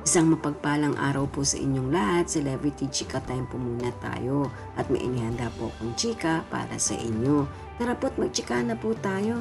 Isang mapagpalang araw po sa inyong lahat. Celebrity Chika Time po muna tayo. At may inihanda po akong chika para sa inyo. Tara po't magchika na po tayo.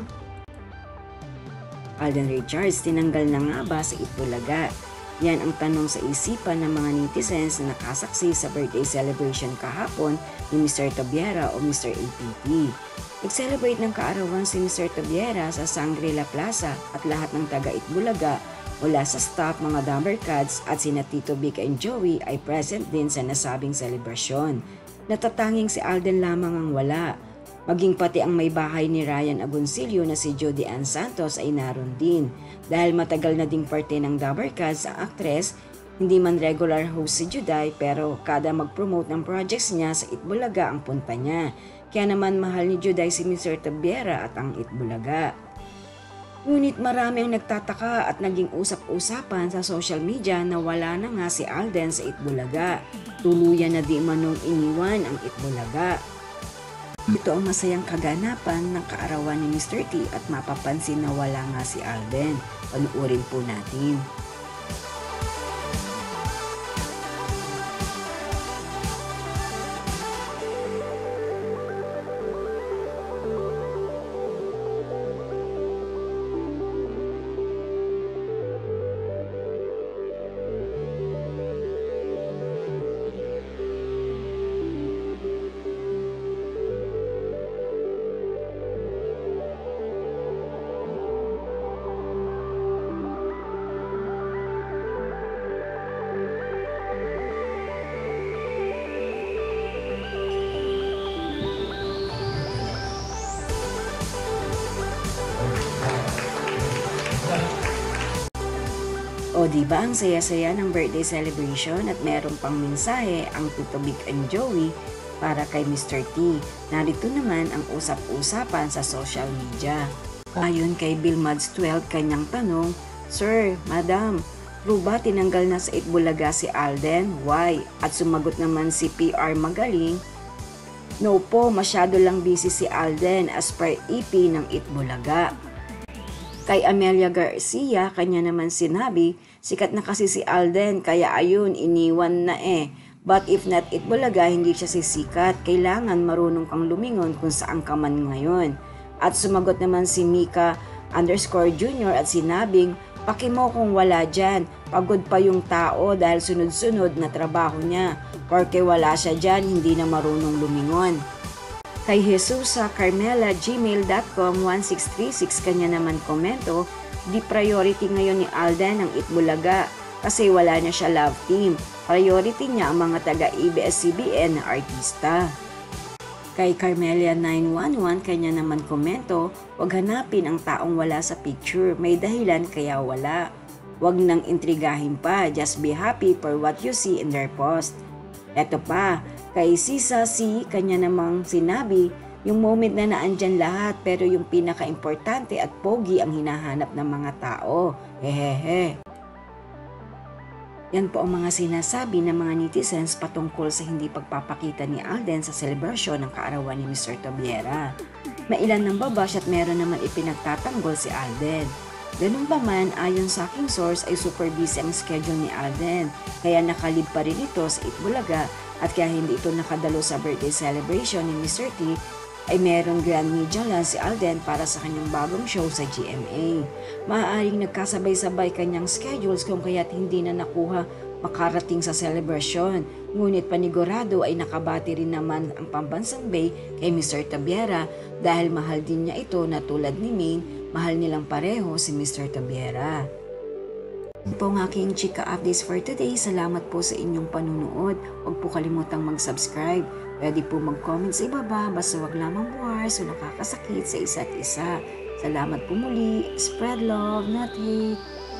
Alden Richards, tinanggal na nga ba sa Itbulaga? Yan ang tanong sa isipan ng mga netizens na nakasaksi sa birthday celebration kahapon ni Mr. Tobiera o Mr. APT. Nag-celebrate ng kaarawan si Mr. Tobiera sa Shangri-La Plaza at lahat ng taga Itbulaga mula sa staff, mga Dumbercats at sina Tito Vic and Joey ay present din sa nasabing selebrasyon. Natatanging si Alden lamang ang wala. Maging pati ang may bahay ni Ryan Agoncillo na si Jody Ann Santos ay naroon din. Dahil matagal na ding parte ng Dumbercats ang aktres, hindi man regular host si Juday pero kada mag-promote ng projects niya sa Itbulaga ang punta niya. Kaya naman mahal ni Juday si Mr. Tobiera at ang Itbulaga. Ngunit marami ang nagtataka at naging usap-usapan sa social media na wala na nga si Alden sa Itbulaga. Tuluyan na di manong iniwan ang Itbulaga. Ito ang masayang kaganapan ng kaarawan ni Mr. T at mapapansin na wala nga si Alden. Panuorin po natin. O diba ang saya-saya ng birthday celebration at meron pang mensahe ang Tito Vic and Joey para kay Mr. T. Narito naman ang usap-usapan sa social media. Ayon kay Billmads12 kanyang tanong, Sir, Madam, true ba tinanggal na sa Itbulaga si Alden? Why? At sumagot naman si PR Magaling, no po, masyado lang busy si Alden as per EP ng Itbulaga. Kay Amelia Garcia, kanya naman sinabi, sikat na kasi si Alden kaya ayun, iniwan na eh. But if not Itbulaga, hindi siya sisikat. Kailangan marunong kang lumingon kung saan ka man ngayon. At sumagot naman si Mika_Jr. at sinabing, paki mo kung wala dyan. Pagod pa yung tao dahil sunod-sunod na trabaho niya. Porque wala siya dyan, hindi na marunong lumingon. Kay Jesus sa carmela@gmail.com 1636 kanya naman komento, di priority ngayon ni Alden ang Itbulaga kasi wala na siya love team. Priority niya ang mga taga-ABS-CBN na artista. Kay Carmelia911 kanya naman komento, wag hanapin ang taong wala sa picture, may dahilan kaya wala. Wag nang intrigahin pa, just be happy for what you see in their post. Eto pa, kay Sisa C, kanya namang sinabi, yung moment na naandyan lahat pero yung pinaka-importante at pogi ang hinahanap ng mga tao. Hehehe. Yan po ang mga sinasabi ng mga netizens patungkol sa hindi pagpapakita ni Alden sa selebrasyon ng kaarawan ni Mr. Tobiera. Mailan ng babash at meron naman ipinagtatanggol si Alden. Ganun pa man, ayon sa aking source ay super busy ang schedule ni Alden, kaya nakalib pa rin ito sa Itbulaga at kaya hindi ito nakadalo sa birthday celebration ni Mr. T ay merong grand media lunch si Alden para sa kanyang bagong show sa GMA. Maaaring nagkasabay-sabay kanyang schedules kung kaya't hindi na nakuha makarating sa celebration. Ngunit panigurado ay nakabati rin naman ang Pambansang Bay kay Mr. Tobiera dahil mahal din niya ito na tulad ni Maine, mahal nilang pareho si Mr. Tobiera. Ito po ang aking chika updates for today. Salamat po sa inyong panunood. Huwag po kalimutang mag-subscribe. Pwede po mag-comment sa ibaba, basta wag lamang wars o nakakasakit sa isa't isa. Salamat po muli. Spread love, not hate.